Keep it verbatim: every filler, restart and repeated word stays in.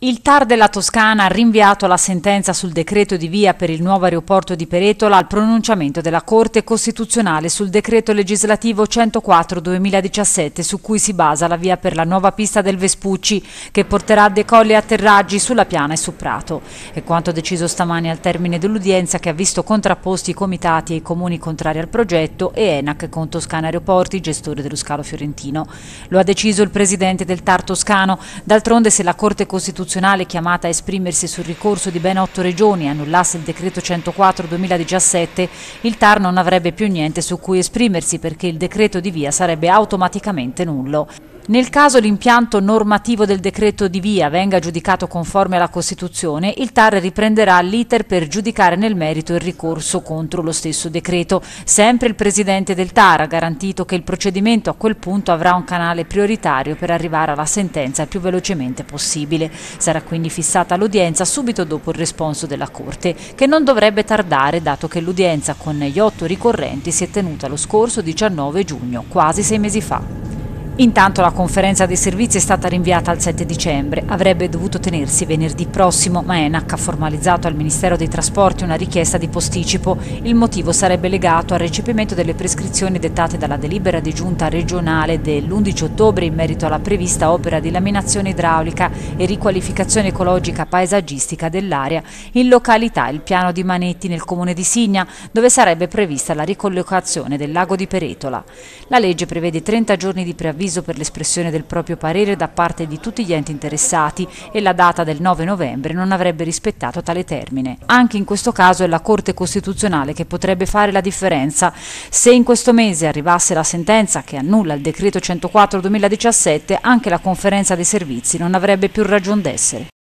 Il T A R della Toscana ha rinviato la sentenza sul decreto di via per il nuovo aeroporto di Peretola al pronunciamento della Corte Costituzionale sul decreto legislativo centoquattro duemiladiciassette su cui si basa la via per la nuova pista del Vespucci che porterà decolli e atterraggi sulla Piana e su Prato. È quanto deciso stamani al termine dell'udienza che ha visto contrapposti i comitati e i comuni contrari al progetto e ENAC con Toscana Aeroporti, gestore dello scalo fiorentino. Lo ha deciso il presidente del T A R toscano. D'altronde, se la Corte Costituzionale chiamata a esprimersi sul ricorso di ben otto regioni e annullasse il decreto centoquattro duemiladiciassette, il T A R non avrebbe più niente su cui esprimersi perché il decreto di via sarebbe automaticamente nullo. Nel caso l'impianto normativo del decreto di via venga giudicato conforme alla Costituzione, il T A R riprenderà l'iter per giudicare nel merito il ricorso contro lo stesso decreto. Sempre il presidente del T A R ha garantito che il procedimento a quel punto avrà un canale prioritario per arrivare alla sentenza il più velocemente possibile. Sarà quindi fissata l'udienza subito dopo il responso della Corte, che non dovrebbe tardare dato che l'udienza con gli otto ricorrenti si è tenuta lo scorso diciannove giugno, quasi sei mesi fa. Intanto la conferenza dei servizi è stata rinviata al sette dicembre, avrebbe dovuto tenersi venerdì prossimo, ma ENAC ha formalizzato al Ministero dei Trasporti una richiesta di posticipo. Il motivo sarebbe legato al recepimento delle prescrizioni dettate dalla delibera di giunta regionale dell'undici ottobre in merito alla prevista opera di laminazione idraulica e riqualificazione ecologica paesaggistica dell'area in località Il Piano di Manetti nel comune di Signa, dove sarebbe prevista la ricollocazione del lago di Peretola. La legge prevede trenta giorni di preavviso per l'espressione del proprio parere da parte di tutti gli enti interessati e la data del nove novembre non avrebbe rispettato tale termine. Anche in questo caso è la Corte Costituzionale che potrebbe fare la differenza. Se in questo mese arrivasse la sentenza che annulla il decreto centoquattro duemiladiciassette, anche la conferenza dei servizi non avrebbe più ragion d'essere.